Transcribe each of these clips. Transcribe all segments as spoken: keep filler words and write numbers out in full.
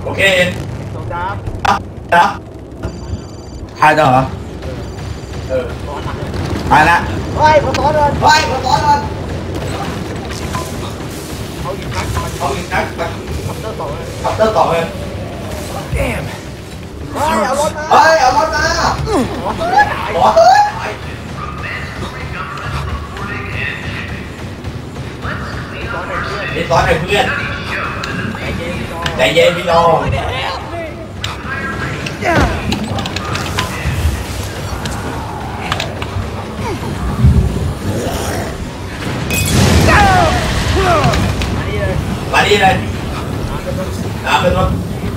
โอเคสองดับนะทายต่อเหรอเออทายละเฮ้ยขอซ้อนเลยเฮ้ยขอซ้อนเลยเอาอีกนัดเอาอีกนัดไปคัปเตอร์ต่อเลยคัปเตอร์ต่อเลยเฮ้ยเอารถมาเฮ้ยเอารถมาขอเฮ้ยขอเฮ้ยนี่ซ้อนให้เพื่อนใจเย็นพี่น้องมาดีเลยน้ำเป็นรถ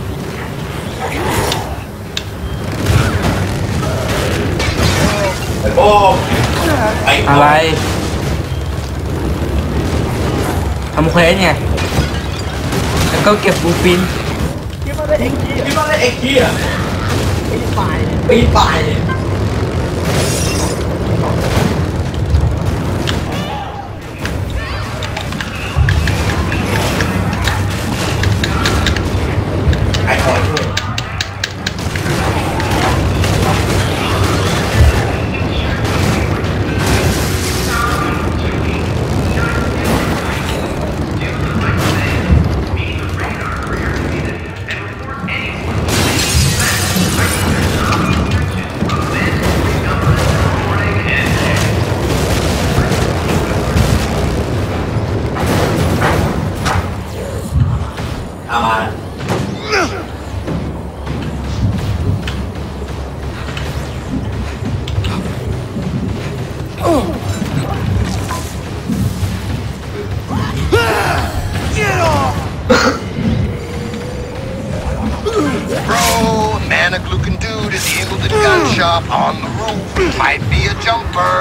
ไปโบ้ไปอะไรทำเควสไงแล้วก็เก็บบูฟินคิดว่าได้เอ็กซ์คิดว่าได้เอ็กซ์อ่ะปีนป่ายปีนป่ายเนี่ยไอ้ถอยด้วยเอามา Bro, manic-looking dude at the Ableton gun shop on the roof. Might be a jumper.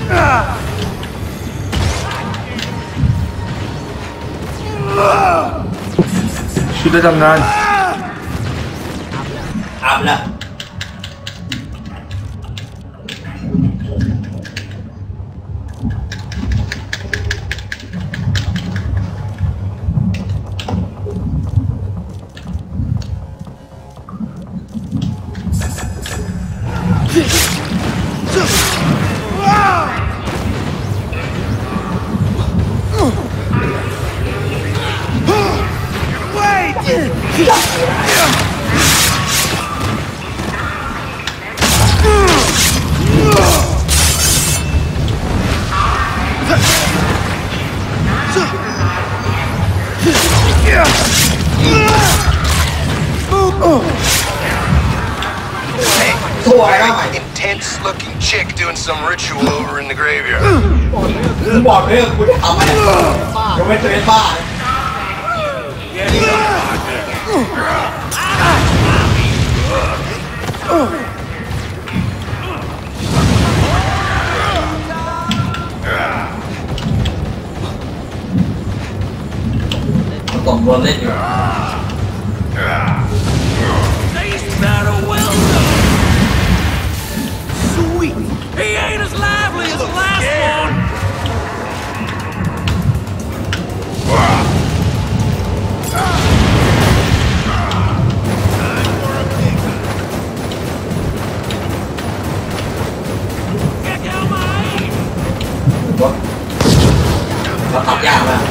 ชุดประจำงานอาบละ Very intense-looking chick doing some ritual over in the graveyard. บอกเลยคุณจะทำอะไรจะไม่เป็นบ้าตบโดนเล่นอยู่ He ain't as lively as the last one! เราตัดยากมาก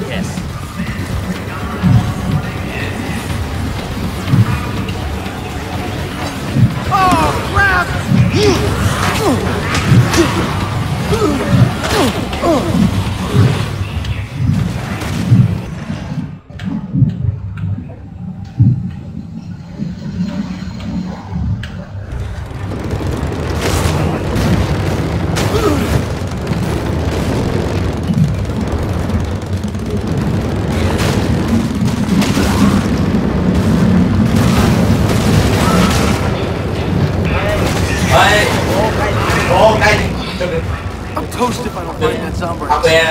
Yes. Oh, crap! เฮ้ยโอ้ใกล้จะเป็น I'm toast if I don't find that zombie. เอาไปนะ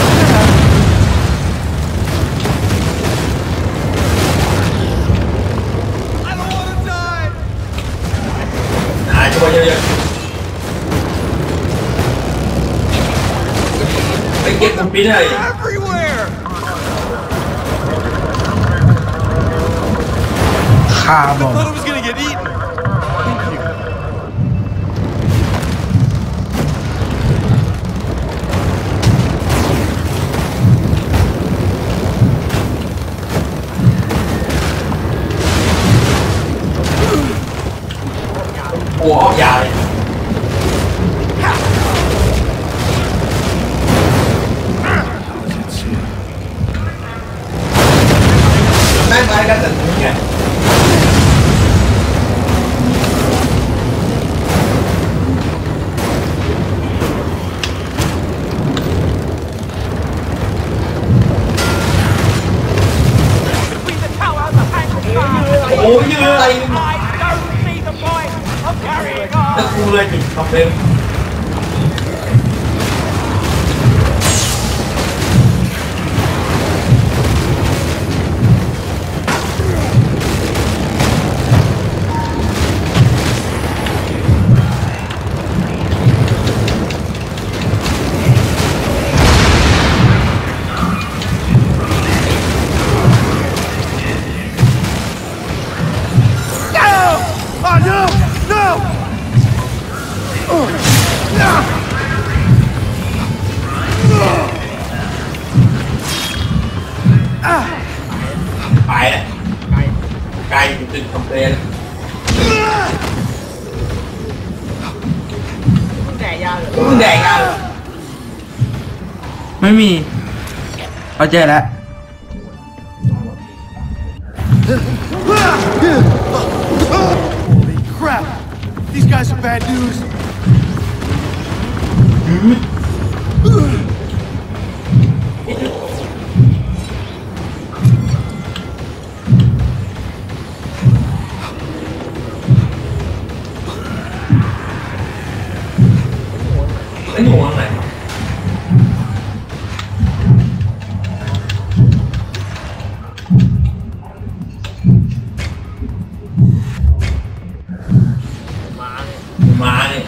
I don't want to die. หาช่วยเยอะๆไปเก็บสปินเลย Everywhere. ฆ่าบอ I ม thought it was gonna get eaten. Thank you. โอ้ออกยาเลยแม่งไม้กันแต่ตรงนี้ไงโอ้ยยืนอะไรแล้วกูเลยจุดคอมเพลน Oh no! No! Oh. No! ไปอ่ะไกลจุดคอมเพลนแก่ยาเลยมึงแดกอ่ะไม่มีเอาเจอแล้ว Holy crap! These guys are bad news. แล้วอยู่ตรงไหนมาเนี่ย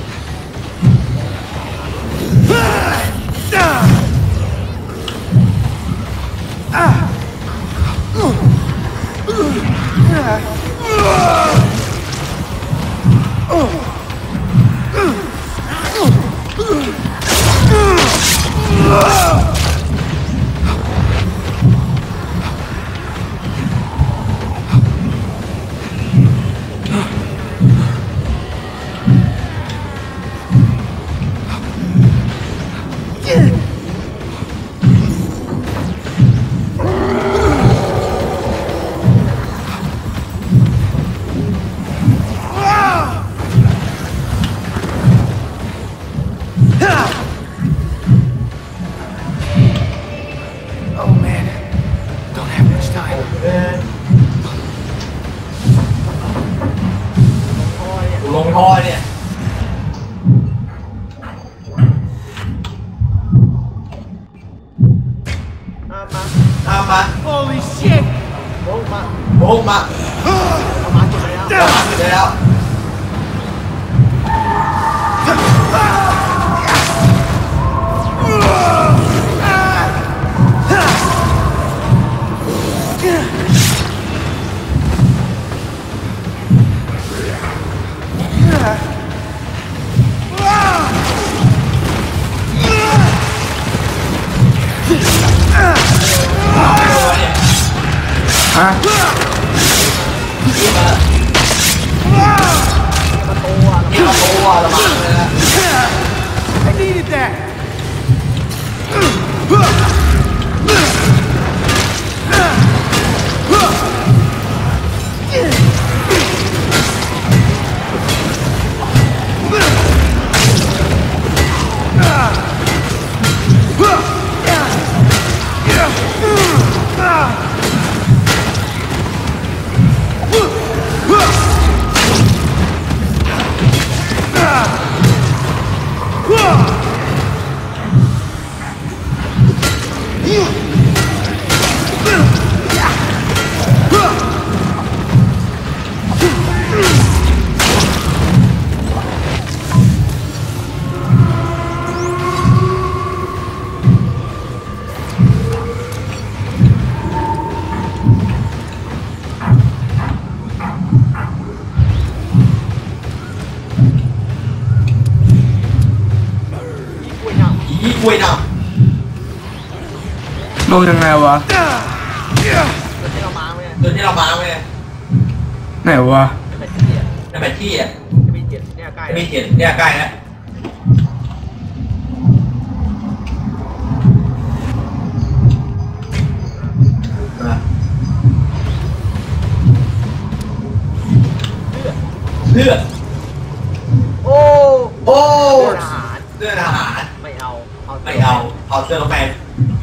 Oh man, don't have much time. ลงท่อเนี่ยตามมา Holy shit! โอ้มาโบกมาเอามาจุดแล้วตามมาถึงแล้ว Ah! ฮะนี่มาประตูอ่ะนี่มาตัวละมั้งเลยนะ I needed that. อีกล้วยดลงยังไงวะเดี๋ยวที่เรามาเว้ยำเดินที่เรามาเว้ยไหนวะจะเป็นเกียร์ในแผนที่อ่ะจะมีเกียร์เนี่ยใกล้จะมีเขียนเนี่ยใกล้แล้วเลือดโอ้โอ้เสื้อทหารเสื้อทหารไม่เอาเอาไม่เอาเอาเสื้อรถแมน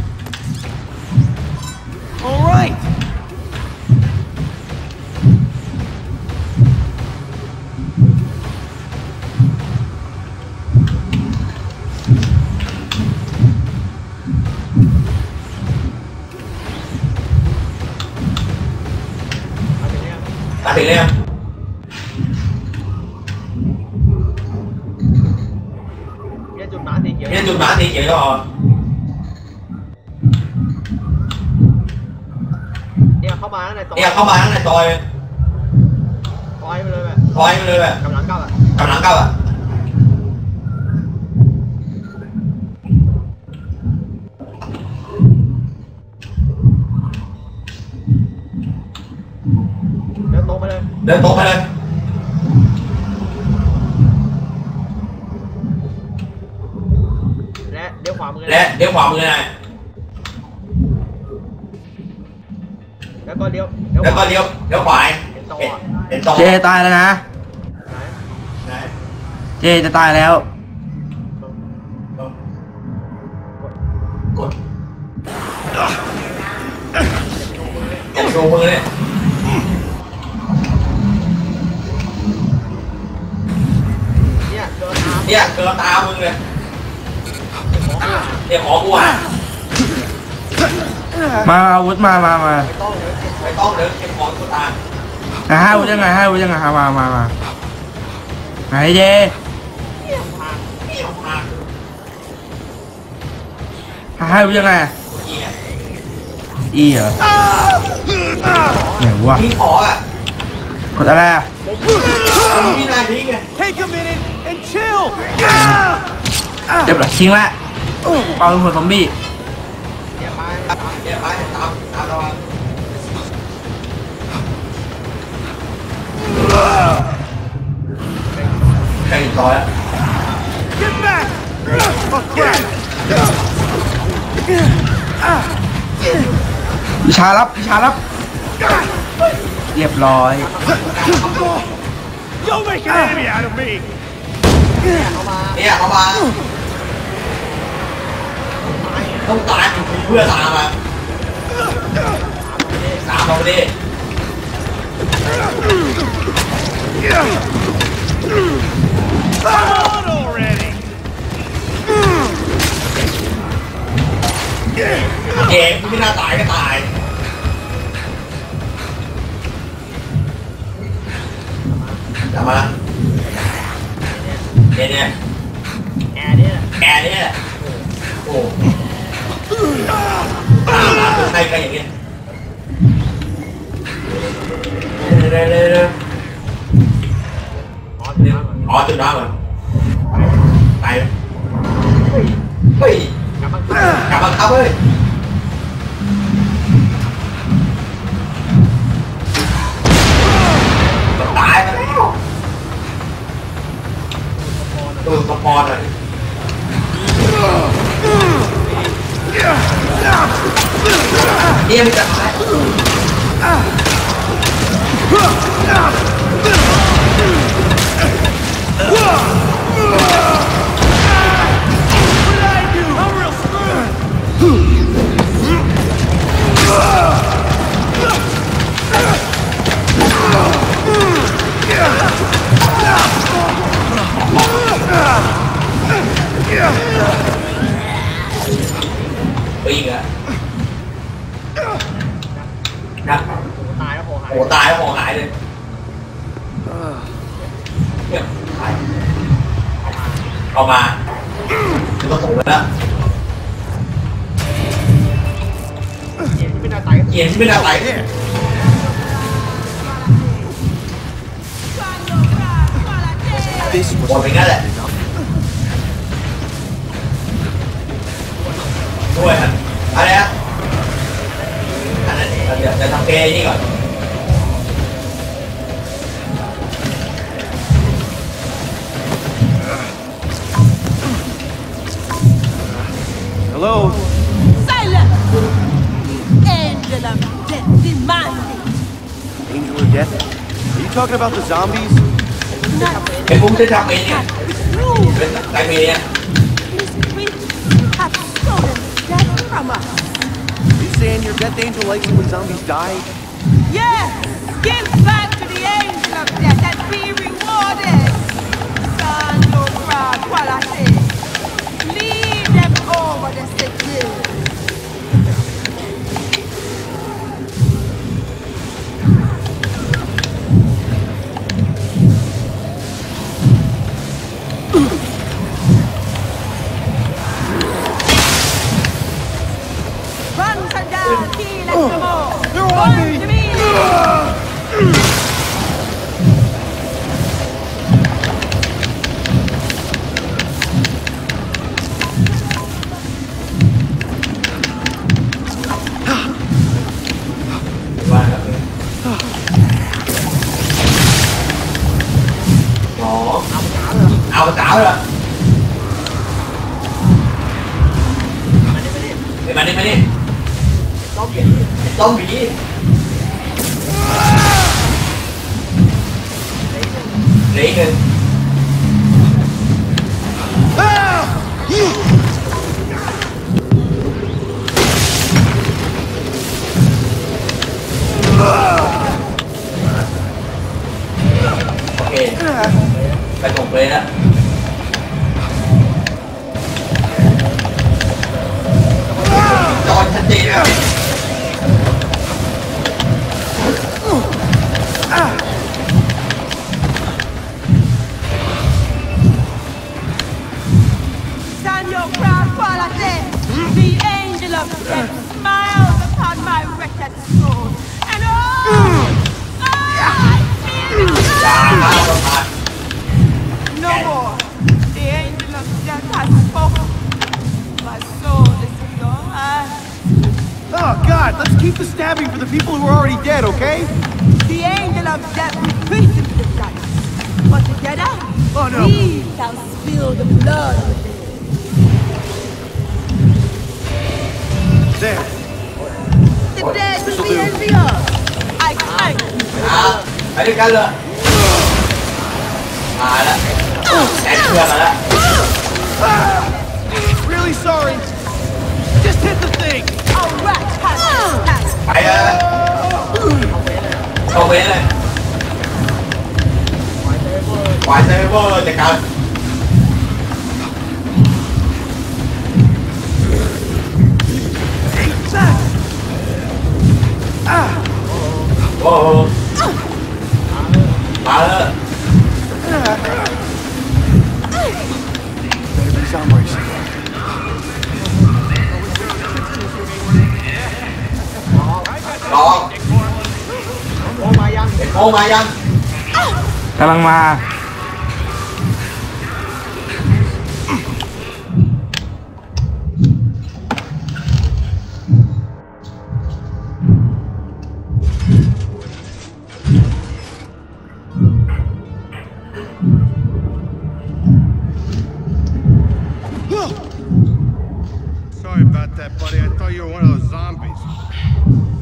All right. เอาไปเนี่ยตัดถึงเลยอ่ะเนี่ยจุดหมาสีเขียวเนี่ยจุดหมาสีเขียวก็พอเนี่ยเข้ามาข้างในซอยเนี่ยเข้ามาข้างในซอยซอยไปเลยแบบซอยไปเลยแบบกำลังก้าวอ่ะกำลังก้าวอ่ะเดินตรงไปเลยเดินตรงไปเลยและเดี๋ยวขวามือและเดี๋ยวขวามือหน่อยแล้วก็เดี๋ยวแล้วก็เลี้ยวเลี้ยวขวาเห็นตรงเจตายแล้วนะไหนเจจะตายแล้วกดเก็บโชว์มือเนี่ยเนี่ยเดินตามเนี่ยเกินตามึงเลยเนี่ยขอกูอ่ะมาอาวุธมามามาไม่ต้องเลยไม่ต้องเดินเก็บของกูตาอ่ะให้อาวุธยังไงให้อาวุธยังไงฮะมามามาไหนเจ ให้อาวุธยังไงอีเหรอไหนวะทิ้งขออ่ะกดอะไรอ่ะทิ้งนายทิ้งไง Take a minute and chill. เรียบร้อยทิ้งละเป่าเป็นหัวซอมบี้เนี่ยไปเดี๋ยวไปตามตามเราใกล้ถึงซอยแล้ว Get back. Oh, crap. วิชารับวิชารับเรียบร้อย You'll make an enemy out of me. เข้ามาเนี่ยเข้ามาต้องตายเพื่อตามมาตามเราไปดิ Come on already. เกมที่ไม่น่าตายก็ตายกลับมาเนี่ยเนี่ยแอร์เนี่ยแอร์เนี่ยโอ้ตามมาใครใครอย่างเงี้ยเร็วเร็วเร็วอ๋อถึงแล้วอ๋อจุดน้ำเหรอตายเฮ้ยกลับมากลับมาครับเฮ้ยยังไม่จับตายไปอีกอะนะตายแล้วโผล่หายโอ้ตายแล้วมองหายเลยเนี่ยหายเอามาจะมาส่งแล้วเกมที่ไม่น่าตายก็เกียร์ที่ไม่ได้ไหลเนี่ยหมดไปงั้นแหละด้วยฮะอะไรนะอันนั้นเดี๋ยวจะทำเกย์นี่ก่อน Hello? Silence! Angel of death demanding! Angel of Death? Are you talking about the zombies? ไอ้ผมจะทำเองเนี่ยเป็นไก่เมย์เนี่ย These witches have stolen death from us! Are you saying your Death Angel likes it when zombies die? Yes! Give back to the angel of death and be rewarded! Sando crowd, while I say, lead them over the sick hill! Run, Sandal, kill and some more! They're on me! To me! ว่าครับอ๋อเอาสาวเลยมาดิมาดิต้องเปลี่ยนต้องบีเหลืออีกหนึ่งโอเคไปส่งเลยนะจอนชัดเจนเลย Stand your ground while I say, the angel of death smiles upon my wretched soul. And oh, oh I feel it. จ้าข้าวต้องทาน No more. The angel of death has spoken. My soul is in your hands. Oh, God, let's keep the stabbing for the people who are already dead, okay? The angel of death repeated the dice. But together, Oh, no. we shall spill the blood of the dead. There. The dead will be envious. I thank you. อ่ะไปด้วยกันเลยมาแล้วแอนเพื่อนมาแล้ว Really sorry. Just hit the thing. A rat has attacked. ไปเลยเข้าเวรเลยควายเซเวอร์จัดการโอ้โหมาเลย Better be zombies. ลองโผล่มายังเด็กโมมายังกำลังมา Sorry about that, buddy. I thought you were one of those zombies.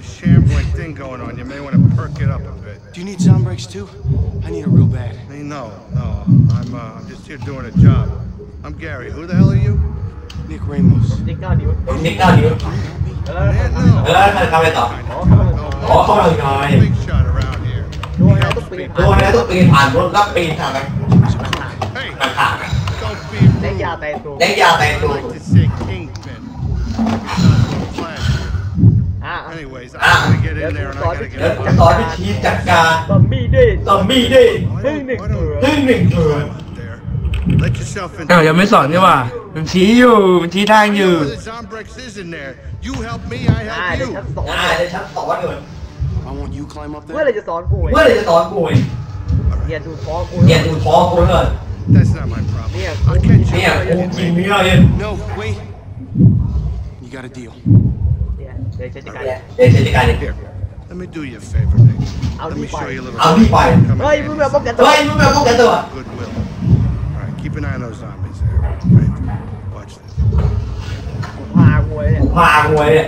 a shambling thing going on. You may want to perk it up a bit. Do you need Zombreaks too? I need it real bad. Hey, no, no. I'm, uh, I'm just here doing a job. I'm Gary. Who the hell are you? Nick Ramos. นิกเก้านิ้วนิกเก้านิ้วเออ Man, เอ no. อทำอะไรต่อขอเข้ามาก่อนอ๋อเข้ามาหน่อย Big shot around here. ดูให้ต้องปีนตัวนี้ต้องปีนผ่านรถแล้วปีนทางไหน Hey, หลังขา don't be เล็ก rude. ยาแต่ตัวเล็กยาแต่ง I ตัว like to say kingpin. Not flash. อ่ะ Anyways, I Ah. gotta get in there and I gotta เดี๋ยว get จะสอนวิธีจัดการซอมบี้ดิซอมบี้ดิ Why don't- why don't- พึ่งหนึ่งเถื่อน out there. Let yourself in. อ้าวยังไม่สอนนี่ว่ามันชี้อยู่มันชี้ทาง I อยู่ know the Zombrex is in there. You help me, I อ่า help เดี๋ยว you. ฉันสอนอ่าเดี๋ยวฉันสอนเลย I want you climb up เมื่อไหร there. จะสอนกูเมื่อไหรจะสอนกูอีกเรียนดูท้องกูเรียนดูท้องกูเลย That's not my problem. เนี่ย I'll catch เนี่ย you. กูกินเนื้อเลย No, wait. You got a deal. เนี่ยเดี๋ยวฉันจะการเดี๋ยวฉันจัดการเอง Here, let me do you a favor, Nick. I'll Let do me show fine. you a little เอาที่ไป Come เฮ้ย in มึง handy. แบบป้องกันตัวเฮ้ยมึงแบบป้องกันตัว Goodwill. All right, keep an eye on those zombies there. Right? Watch this. กูพากูเลยเนี่ยพากูไว้เนี่ย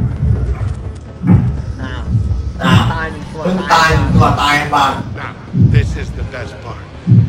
อ้าวอ้าวตายหนึ่งตัวเพิ่งตายตัวตายบ้าง Now, this is the best part.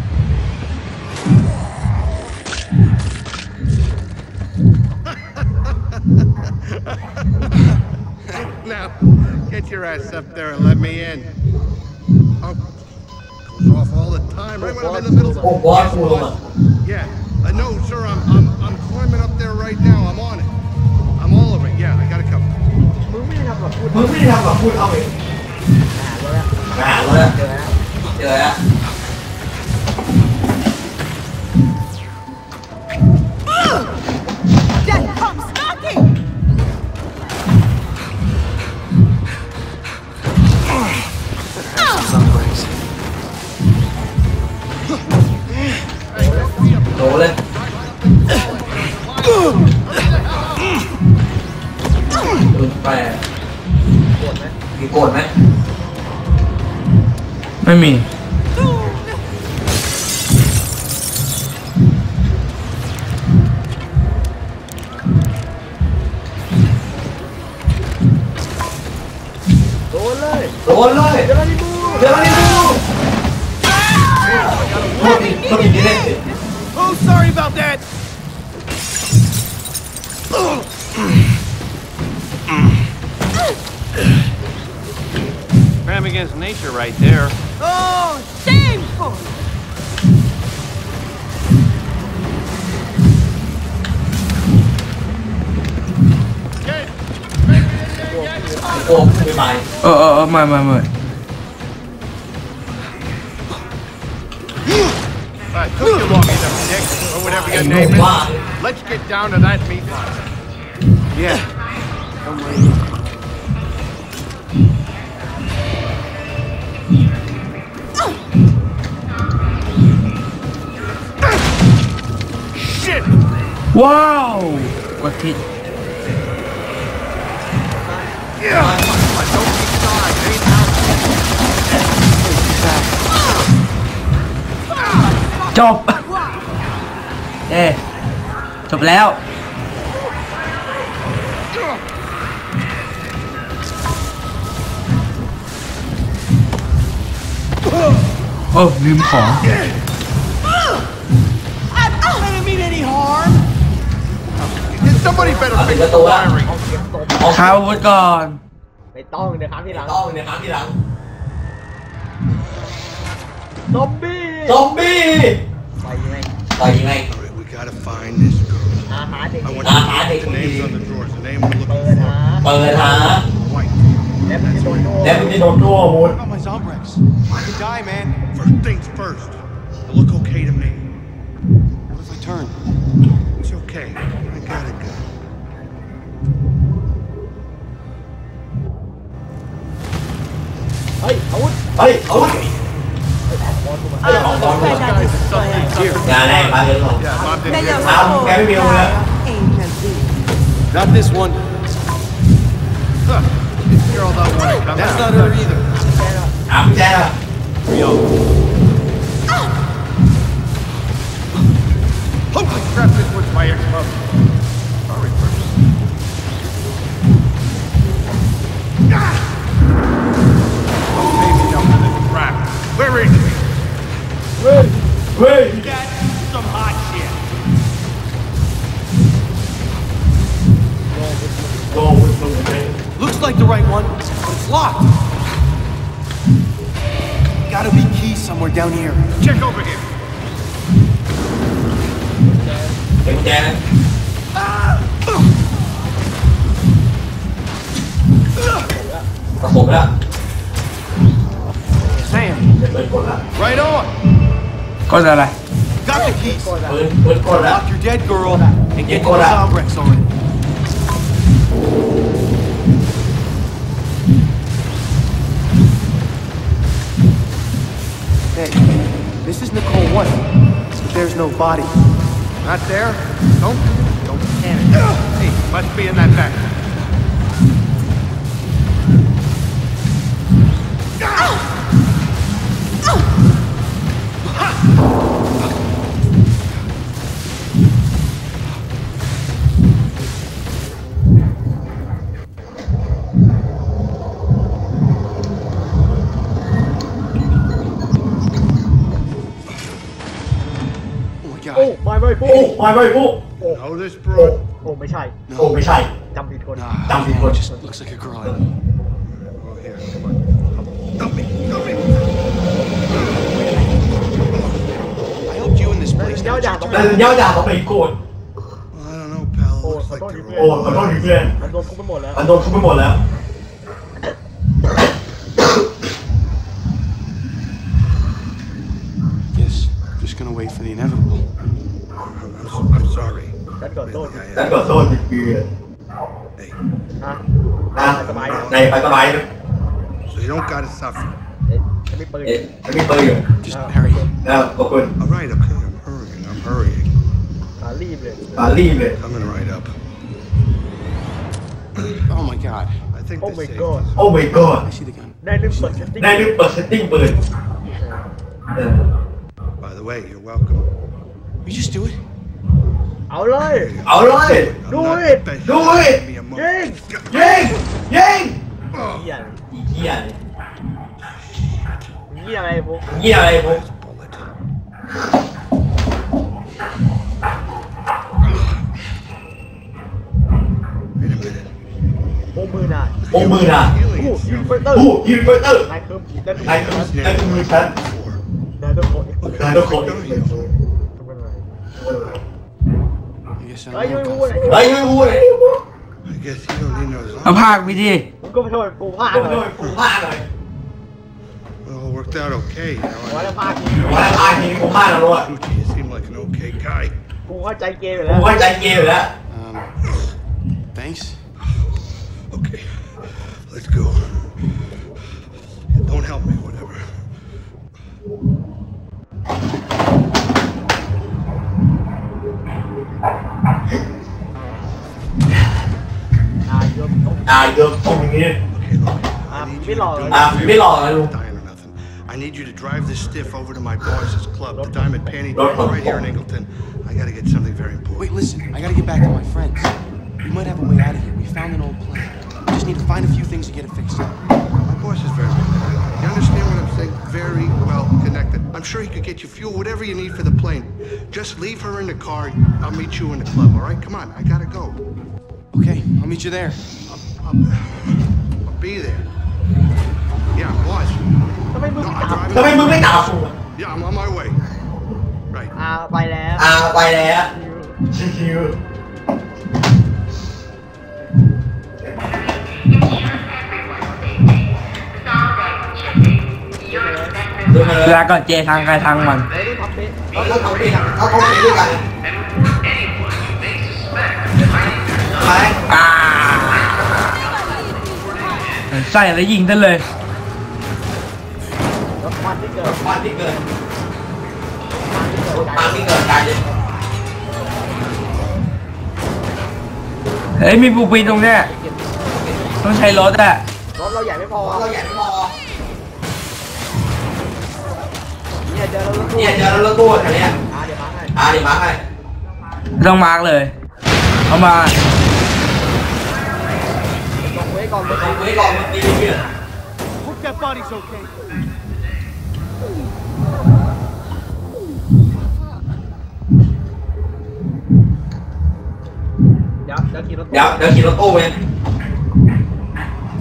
Now, get your ass up there and let me in. Oh, goes off all the time, right when I'm in the middle. โอ้บอสกูลงอ่ะ Yeah, uh, no, sir, I'm, I'm, I'm climbing up there right now. I'm on it. I'm all over it. Yeah, I got it covered. มึงไม่ได้ทำแบบพูดมึงไม่ได้ทำกับพูดเอาเองหาเลยอะมาหาเราแล้วเจอแล้วเจอแล้ว Death comes knocking! Zombreaks. โดนเลยดูแปลกปวดไหมมีโกรธไหมไม่มีโดนเลยโดนเลยเดี๋ยวเราดิบูเดี๋ยวนี้ดูโทษทีโทษทีนี่เล่นสิ Oh, sorry about that. Crime against nature right there. Oh, shameful! โกงไม่ไปเออเออไม่ไม่ไม่ Uh, took you long enough, Nick, or whatever your name is. Let's get down to that meat line. Yeah. Come right in. Shit! ว้าวกดผิด Yeah! Don't be sorry. It ain't out. จบเอ๊จบแล้วโอ้ลืมของ I didn't mean any harm! Somebody better เอา fix ถึง the ประตูแล้ว wiring. เอาเสียงตบเอาข้าวอาวุธก่อนไม่ต้องเดี๋ยวครั้งที่หลังต้องในครั้งที่หลังซอมบี้ซอมบี้ไปยังไงไปยังไง All right, we gotta find this girl. อาหารเด็ก I want อา you หาร to เด็ก put the ดี names on the drawers. The name we're เปิ looking ดหาเปิดหา for. White. แล้วมันจะโดนโดนแล้วมันจะโดนทั่วอาวุธ What about my Zombreaks? I could die, man. First things first. They look okay to me. What if I turn? It's okay. I got it good. เฮ้ยอาวุธเฮ้ยอาวุธ Ah, let's try that this way. อย่าแรงไปเลยหรอก Yeah, Mom didn't Melhor get Ah, favor. quero ver uma. Angel dele. Not this one. Huh. This girl don't want to come That's out. not her either. หากุญแจล่ะ Yo. Holy crap, this was my ex-mother. Sorry, first. Ah! Looks like the right one, but it's locked. Gotta be keys somewhere down here. Check over here. เดี๋ยวกุญแจนะประกบแล้ว Sam, เดี๋ยวเปิดกดแล้ว right on. ก็จะอะไร Got the keys. ปืนปืนกดแล้ว Lock your dead girl and get to Hold the up. Zombrex already. Hey, this is Nicole One. There's no body. Not there? Don't, don't panic. Hey, must be in that back. Oh my โอ้ god. ไม่ไม่ปุ๊โอ้ไม่ไม่ปุ๊ Know this broad? โอ้ไม่ใช่โอ้ไม่ใช่จำผิดคน Nah, Dumb man, people. it just looks like a girl. Oh, here, come on. Dump me, dump me. I helped you in this place. เจ้า Now จ่า it's ต้อง your แต่ turn. ย่าด่าเขาไปโกรธ Well, I don't know, pal. Oh, Looks I like thought the you โอ้ wrong ขอโทษทีเพื่อนมันโดนทุบไปหมดแล้วมันโดนทุบไปหมดแล้ว Guess just gonna wait for the inevitable. I'm, so, I'm sorry. ฉันก่อนโทษ Really, I แต่ am. ขอโทษทีเพื่อน Hey, นะนะในไปสบายนะ so you don't gotta suffer. เอ๊ะฉันมีปืนเอ๊ะไม่มีปืนอยู่ Just hurry. แล้วขอบคุณ All right, okay, I'm hurrying, I'm hurrying. อ่ารีบเลยปารีบเลย Coming right up. Oh my god. I think Oh this my safe god. is- โอ้ my god I see the gun. ได้ลืมเปิดเซตติ้งได้ลืมเปิดเซตติ้งปืนเออ By the way, you're welcome. We just do it. เอาเลยเอาเลย I'm Do not it. special. Do it. Give me a ยิง moment. ยิงยิงเหี้ยเหี้ยเลยเหี้ยอะไรพวกเหี้ยอะไรพวก Bullet. Wait a minute. โอ้มือหน่ะโอ้มือน่ะ Healing ผู้ itself. ยิงเฟเตอร์ผู้ยิงเฟิร์เตอร์นายคือได้ทุกนายคือ นั่นคือมือฉันได้ทุกคนนายต้องขอทุกคนเลย I guess I เฮ้ย don't ไม่ know. พูดเลยเฮ้ยไม่พูดเลย I guess you don't need no เอา zombie. ภาควิธีมึงก็ไปโทษกูพลาดโอ้เลยยกูพลาดเลย It all worked out okay, you know. ว่าแล้วพลาดจริงวันละพลาดทีนี้กูพลาดแล้วด้วย Gucci, you seem like an okay guy. กูเข้าใจเกมอยู่กูแล้วเข้าใจเกมอยู่แล้ว Um, thanks. Okay, let's go. Don't help me, whatever. อ่าโยมต้องอ่าเดี๋ยวตรงนี้ Okay, look. อ่า I need ไม่ you หล่อ to เลย do อ่าไม่หล่อเลยลุง dying or nothing. I need you to drive this stiff over to my boss's club, the Diamond Panty Club, right here in Ingleton. I gotta get something very important. Wait, listen. I gotta get back to my friends. We might have a way out of here. We found an old plane. We just need to find a few things to get it fixed up. My boss is very well connected. You understand what I'm saying? Very well connected. I'm sure he could get you fuel, whatever you need for the plane. Just leave her in the car. I'll meet you in the club, all right? Come on, I gotta go. Okay, I'll meet you there. I'll, I'll be there. Yeah, boss. ทำไมมึง No, ไม่ I'm ตามทำไม driving. มึงไม่ตามกูอ่ะ Yeah, I'm on my way. Right. อ่าไปแล้วอ่าไปแล้วชิวเวลาก่อนเจทางใครทางมันเฮ้ยนี่ทำเป็นๆเราทำดีครับเขาทำดีด้วยกันไปอ่าใส่แล้วยิงได้เลยรถควันที่เกิดวันที่เกิดควันที่เกิดตามที่เกิดการเเฮ้ยมีปูปีนตรงเนี้ยต้องใช้รถอะรถเราใหญ่ไม่พอเราใหญ่ไม่พอเนี่ยเจอแล้วรถตู้เนี่ยเจอแล้วรถตู้แถวเนี้ยอ่าเดี๋ยวมาให้อ่าเดี๋ยวมาให้ไม่ต้องมาร์กเลยเอามาลงไว้ก่อนเลยเอาไว้ก่อนมันตีเพื่อน Hope that body's okay. เดี๋ยวเดี๋ยวขี่รถตู้เดี๋ยวเดี๋ยวขี่รถตู้เอง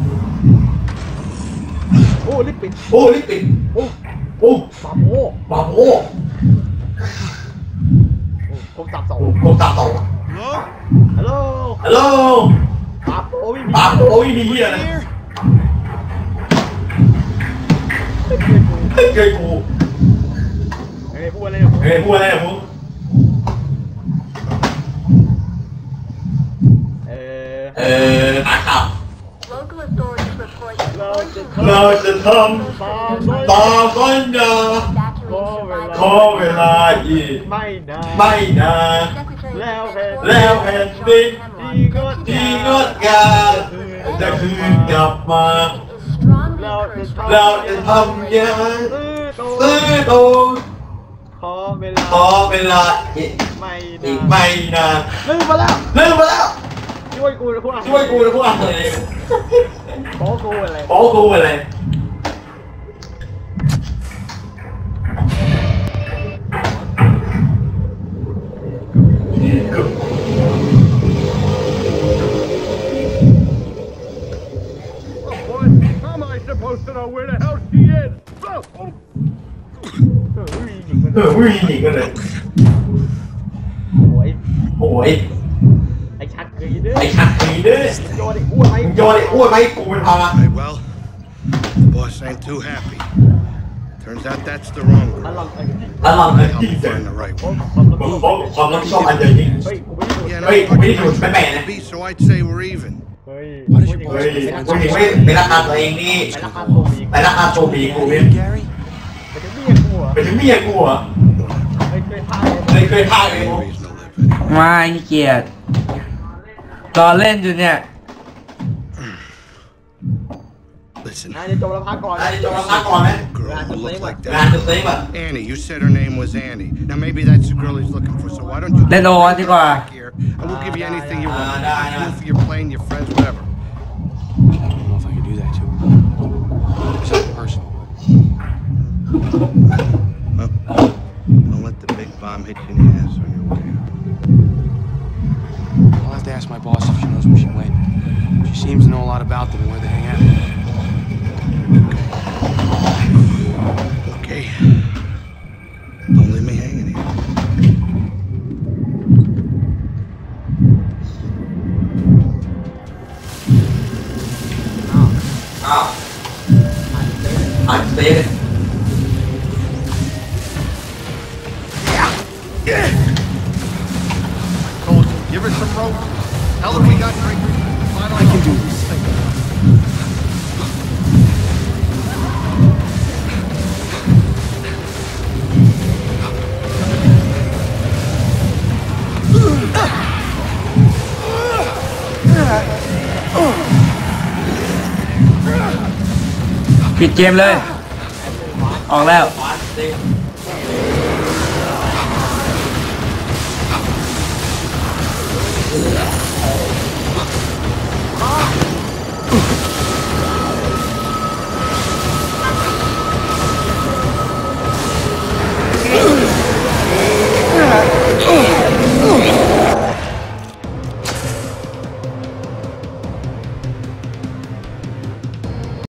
โอ้ลิปิดโอ้โอ้บาโม่บาโบคงจับสองโอ้โคตรต่อฮัลโหลฮัลโหลบาโม่ไม่มีบาโบไม่มีเหี้ยเลยเฮ้ยกูเฮ้ยพูดอะไรเนี่ยเฮ้ยพูดอะไรเนี่ยผมเออเออนักข่าว Local authorities report เราจะเราจะทตามำตามสัญญา evacuation ขอเวลาอีกไม่นานไม่นานแล้วแผ่นแล้วแผ่นดินที่งดที่งดงามจะคืนกลับมาเราจะทำเราจะทำยังไงซื้อโตซื้อโตขอเวลาขอเวลาอีกไม่อีนาก นไม่นานลืมมาแล้วลืมไปแล้วช่วยกูนะพวกช่วยกูนะพวกอะไรขอกูอะไรโป๊กูอะไร How am I supposed to know where the hell she is? เออวิ่งหนีกันเลยโอ้ยโอ้ยไอชัดกรีดด้วยไอ้ชักดีด้วยโยนไอ้อ้วนไหมมึงโยนไอ้อ้วนไหมกูเป็นพา Right, well, the boss ain't too happy. Turns out that's the wrong อ girl. ลังไอ้แล้วเราเลย Help ที่ me จะ find the right โอ้ one. ความรับผผิมดชผอบมความรับผิดชอบอันเดียวนี้เฮ้ยกูไม่ได้ดู Yeah, Wait, not we much need to of a spend place that. to be, so I'd say we're even. เฮ้ย Why does your boss เฮ้ย have กู friends ยัง who ไม่ are เป็นราคาตัวเองนี่ไปราคาตัวอีกไปราคาตัวบีกูเนี่ย Gary? ไปถึงเมียกูเหรอไปถึงเมียกูเหรอไม่เคยพลาดเลยเลยเคยพลาดเลย No กู reason to live anymore. มาขี้เกียจรอเล่นอยู่เนี่ย Listen, นายจะจบแล้วพักก่อนได้จบราคาก่อนไหม girl who looked like งาน that. จะเซ็งแบบ Annie, you said her name was Annie. Now maybe that's the girl he's looking for. So why don't you เล่นโอวันดีกว่า back here and we'll give you anything you want. Ah, nah, nah. Food for your plane, your friends, whatever. I don't know if I can do that to her. It's something personal. Well, don't let the big bomb hit you in the ass on your way out. I'll have to ask my boss if she knows where she went. She seems to know a lot about them and where they hang out. Okay. Don't leave me hanging here. อ้าวอ่านเซ็ง Told you, give her some rope. Tell her we got drink. I can do this. Oh. ปิดเกมเลย ออกแล้วอ่านเซ็ง